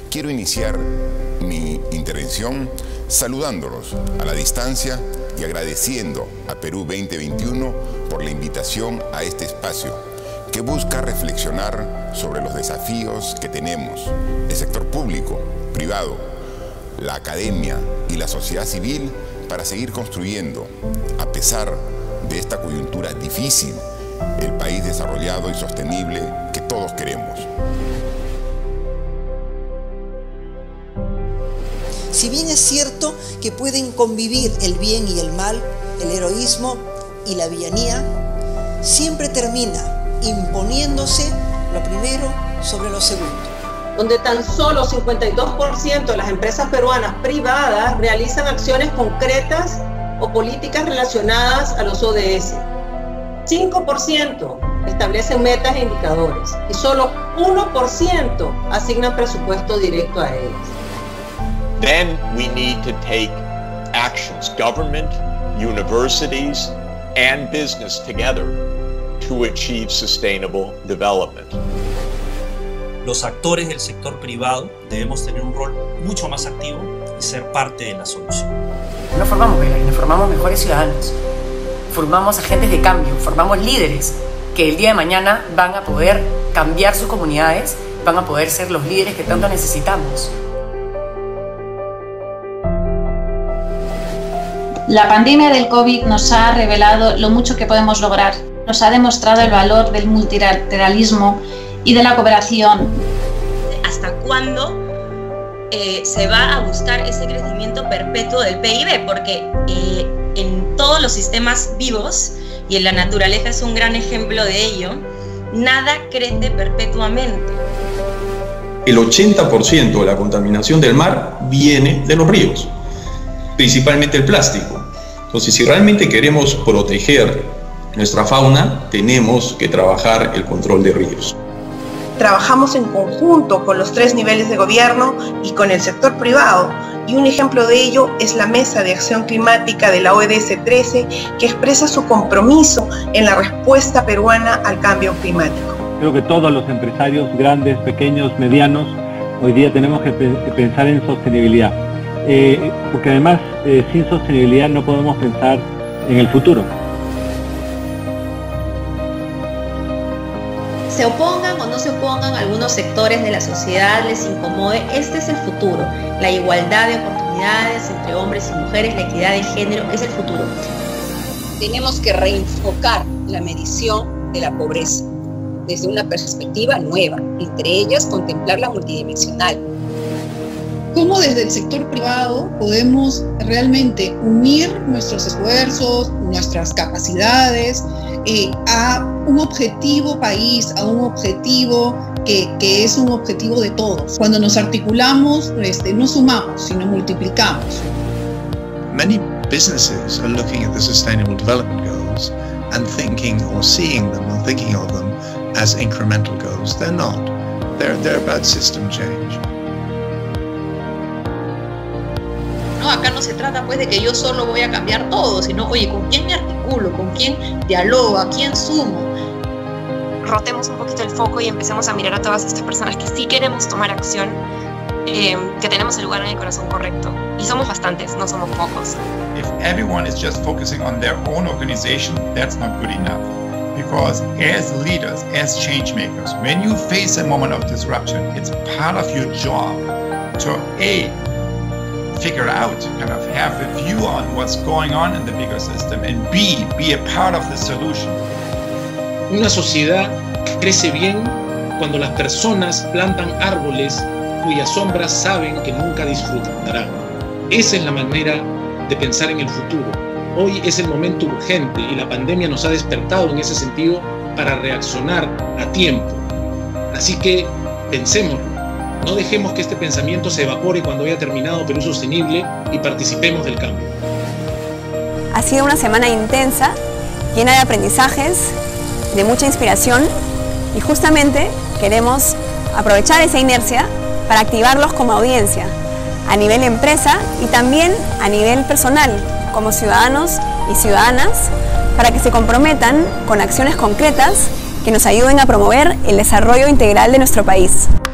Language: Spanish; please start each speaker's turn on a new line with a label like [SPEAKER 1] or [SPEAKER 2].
[SPEAKER 1] Quiero iniciar mi intervención saludándolos a la distancia y agradeciendo a Perú 2021 por la invitación a este espacio que busca reflexionar sobre los desafíos que tenemos, el sector público, privado, la academia y la sociedad civil para seguir construyendo, a pesar de esta coyuntura difícil, el país desarrollado y sostenible que todos queremos.
[SPEAKER 2] Si bien es cierto que pueden convivir el bien y el mal, el heroísmo y la villanía, siempre termina imponiéndose lo primero sobre lo segundo.
[SPEAKER 3] Donde tan solo 52% de las empresas peruanas privadas realizan acciones concretas o políticas relacionadas a los ODS. 5% establecen metas e indicadores y solo 1% asignan presupuesto directo a ellas.
[SPEAKER 4] Then we need to take actions, government, universities, and business together to achieve sustainable development.
[SPEAKER 5] Los actores del sector privado debemos tener un rol mucho más activo y ser parte de la solución.
[SPEAKER 6] No formamos bailarines, formamos mejores ciudadanos. Formamos agentes de cambio, formamos líderes que el día de mañana van a poder cambiar sus comunidades, van a poder ser los líderes que tanto necesitamos.
[SPEAKER 7] La pandemia del COVID nos ha revelado lo mucho que podemos lograr. Nos ha demostrado el valor del multilateralismo y de la cooperación.
[SPEAKER 8] ¿Hasta cuándo se va a buscar ese crecimiento perpetuo del PIB? Porque en todos los sistemas vivos, y en la naturaleza es un gran ejemplo de ello, nada crece perpetuamente.
[SPEAKER 9] El 80% de la contaminación del mar viene de los ríos, principalmente el plástico. Entonces, si realmente queremos proteger nuestra fauna, tenemos que trabajar el control de ríos.
[SPEAKER 10] Trabajamos en conjunto con los 3 niveles de gobierno y con el sector privado, y un ejemplo de ello es la Mesa de Acción Climática de la ODS 13, que expresa su compromiso en la respuesta peruana al cambio climático.
[SPEAKER 11] Creo que todos los empresarios, grandes, pequeños, medianos, hoy día tenemos que pensar en sostenibilidad. Porque además sin sostenibilidad no podemos pensar en el futuro.
[SPEAKER 8] Se opongan o no se opongan algunos sectores de la sociedad, les incomode, este es el futuro. La igualdad de oportunidades entre hombres y mujeres, la equidad de género es el futuro.
[SPEAKER 12] Tenemos que reenfocar la medición de la pobreza desde una perspectiva nueva, entre ellas contemplarla multidimensional.
[SPEAKER 13] ¿Cómo desde el sector privado podemos realmente unir nuestros esfuerzos, nuestras capacidades a un objetivo país, a un objetivo que es un objetivo de todos? Cuando nos articulamos, no sumamos, sino multiplicamos.
[SPEAKER 14] Many businesses are looking at the Sustainable Development Goals and thinking or seeing them and thinking of them as incremental goals. They're not. They're about system change.
[SPEAKER 3] No, acá no se trata pues de que yo solo voy a cambiar todo, sino, oye, ¿con quién me articulo? ¿Con quién dialogo? ¿A quién sumo?
[SPEAKER 15] Rotemos un poquito el foco y empecemos a mirar a todas estas personas que sí queremos tomar acción, que tenemos el lugar en el corazón correcto. Y somos bastantes, no somos pocos.
[SPEAKER 16] If everyone is just focusing on their own organization, that's not good enough. Because as leaders, as change makers, when you face a moment of disruption, it's part of your job to figure out, kind of have a view on what's going on in the bigger system, and be a part of the solution.
[SPEAKER 17] Una sociedad crece bien cuando las personas plantan árboles cuyas sombras saben que nunca disfrutarán. Esa es la manera de pensar en el futuro. Hoy es el momento urgente y la pandemia nos ha despertado en ese sentido para reaccionar a tiempo. Así que pensémoslo. No dejemos que este pensamiento se evapore cuando haya terminado Perú Sostenible y participemos del cambio.
[SPEAKER 18] Ha sido una semana intensa, llena de aprendizajes, de mucha inspiración, y justamente queremos aprovechar esa inercia para activarlos como audiencia, a nivel empresa y también a nivel personal, como ciudadanos y ciudadanas, para que se comprometan con acciones concretas que nos ayuden a promover el desarrollo integral de nuestro país.